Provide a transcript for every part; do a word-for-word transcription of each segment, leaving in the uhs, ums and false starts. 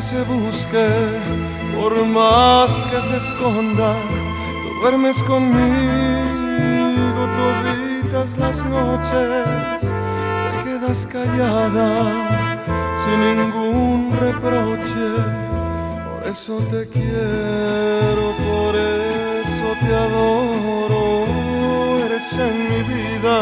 se busque, por más que se esconda, tú duermes conmigo toditas las noches, te quedas callada sin ningún reproche. Por eso te quiero, por eso te adoro, eres en mi vida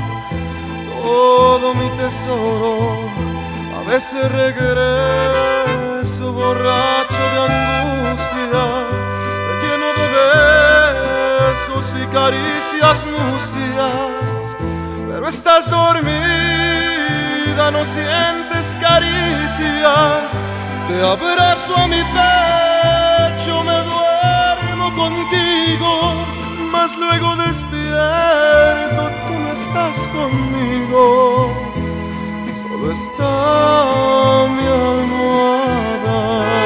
todo mi tesoro. A veces regreso borracho de angustia, te lleno de besos y caricias mustias, pero estás dormida, no sientes caricias. Te abrazo a mi pecho, me duermo contigo, mas luego despierto, tú no estás conmigo. Solo está mi almohada.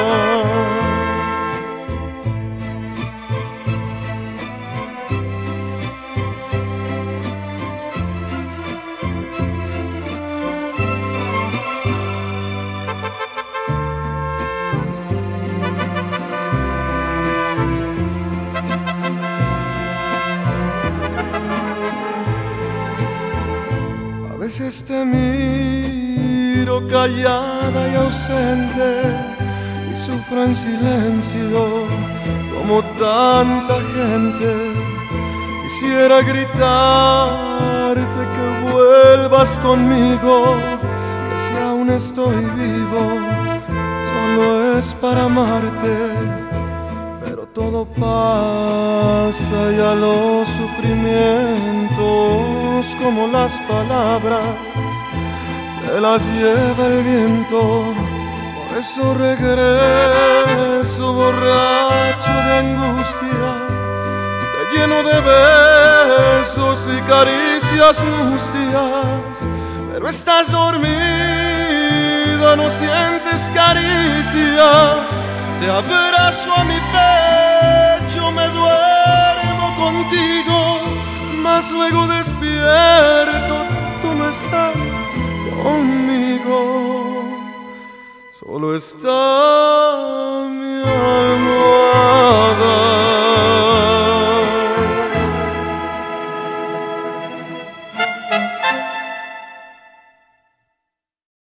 A veces te miro callada y ausente y sufro en silencio como tanta gente. Quisiera gritarte que vuelvas conmigo, que si aún estoy vivo solo es para amarte. Pero todo pasa, ya los sufrimientos como las palabras se las lleva el viento. Por eso regreso borracho de angustia, te lleno de besos y caricias mustias, pero estás dormida, no sientes caricias. Te abrazo a mi pecho, me duermo contigo, mas luego despierto, tú no estás conmigo. Solo está mi alma.